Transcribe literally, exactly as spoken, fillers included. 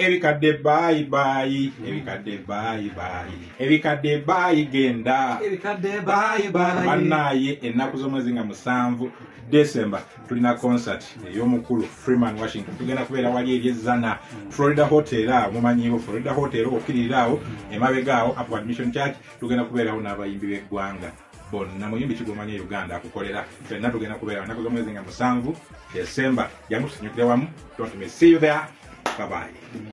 ebikadde bye bye ebikadde bye bye ebikadde bye genda ebikadde bye bye bannaye ennaku z'omwezi nga musanvu December tulina concert ey'omukulu Freeman Washington tugenda kubeera wali eri Zaana Florida Hotel awo mumanyiwo Florida Hotel okukirira awo emabega awo Upward Mission Church tugenda kubeerawo n'abayimbi b'eggwanga bonna muyimbi kigomanya Uganda akukolera fenna tugenda kubeera ennaku z'omwezi nga musanvu December jangu tusinyukire wamu don't miss see you there bye bye.